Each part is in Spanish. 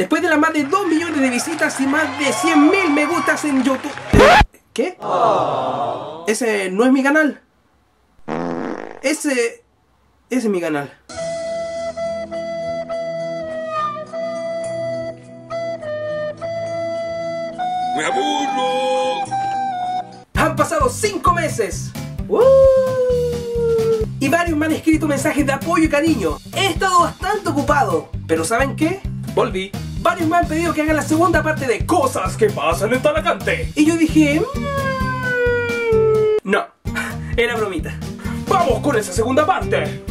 Después de las más de 2 millones de visitas y más de 100.000 me gustas en YouTube. ¿Qué? Ese no es mi canal. Ese es mi canal. ¡Me aburro! Han pasado 5 meses. Y varios me han escrito mensajes de apoyo y cariño. He estado bastante ocupado. Pero ¿saben qué? Volví. Varios me han pedido que haga la segunda parte de Cosas que pasan en Talagante. Y yo dije... no, era bromita. ¡Vamos con esa segunda parte!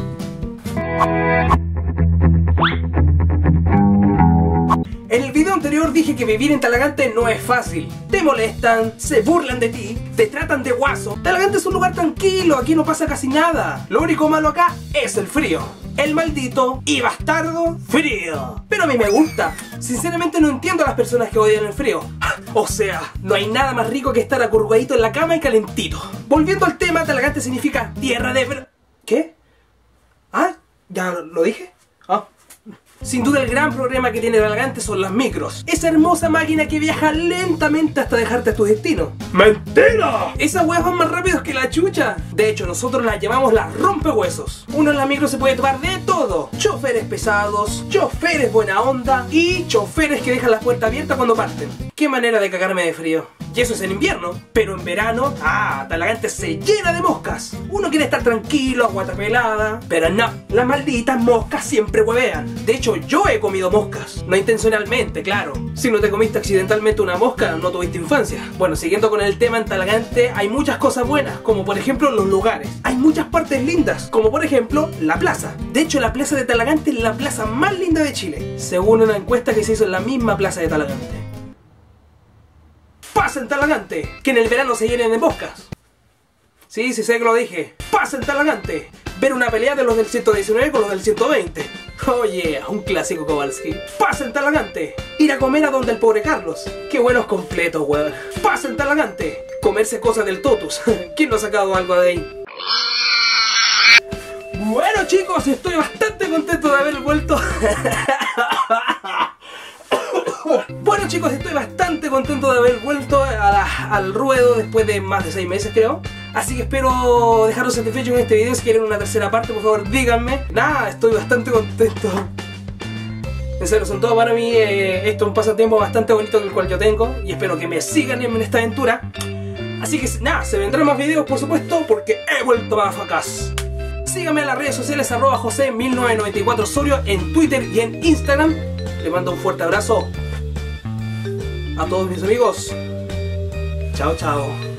En el video anterior dije que vivir en Talagante no es fácil. Te molestan, se burlan de ti, te tratan de guaso. Talagante es un lugar tranquilo, aquí no pasa casi nada. Lo único malo acá es el frío. El maldito y bastardo frío. Pero a mí me gusta. Sinceramente no entiendo a las personas que odian el frío. O sea, no hay nada más rico que estar acurrugadito en la cama y calentito. Volviendo al tema, Talagante significa tierra de... ¿Qué? ¿Ah? ¿Ya lo dije? Ah. Sin duda el gran problema que tiene Talagante son las micros. Esa hermosa máquina que viaja lentamente hasta dejarte a tu destino. ¡Mentira! Esas weas van más rápidos que la chucha. De hecho, nosotros las llamamos las rompehuesos. Uno en la micro se puede tomar de todo. Choferes pesados, choferes buena onda y choferes que dejan la puerta abierta cuando parten. Qué manera de cagarme de frío. Y eso es en invierno. Pero en verano, Talagante se llena de moscas. Uno quiere estar tranquilo, aguanta pelada. Pero no, las malditas moscas siempre huevean. De hecho, yo he comido moscas. No intencionalmente, claro. Si no te comiste accidentalmente una mosca, no tuviste infancia. Bueno, siguiendo con el tema, en Talagante hay muchas cosas buenas, como por ejemplo los lugares. Hay muchas partes lindas, como por ejemplo la plaza. De hecho, la plaza de Talagante es la plaza más linda de Chile, según una encuesta que se hizo en la misma plaza de Talagante. ¡Pasa en Talagante! Que en el verano se llenen de moscas. Sí, sé que lo dije. ¡Pasa en Talagante! Ver una pelea de los del 119 con los del 120. Oh yeah, un clásico Kowalski. ¡Pasa en Talagante! Ir a comer a donde el pobre Carlos. ¡Qué buenos completos, weón! ¡Pasa en Talagante! Comerse cosas del Totus. ¿Quién no ha sacado algo de ahí? Bueno chicos, estoy bastante contento de haber vuelto. Bueno chicos, estoy bastante contento de haber vuelto al ruedo después de más de 6 meses creo. Así que espero dejarlos satisfechos en este video. Si quieren una tercera parte, por favor díganme. Nada, estoy bastante contento. En serio, son todo para mí. Esto es un pasatiempo bastante bonito el cual yo tengo. Y espero que me sigan en esta aventura. Así que nada, se vendrán más videos por supuesto, porque he vuelto para Facas. Síganme en las redes sociales @Jose1994 Osorio en Twitter y en Instagram. Les mando un fuerte abrazo a todos mis amigos. Chao, chao.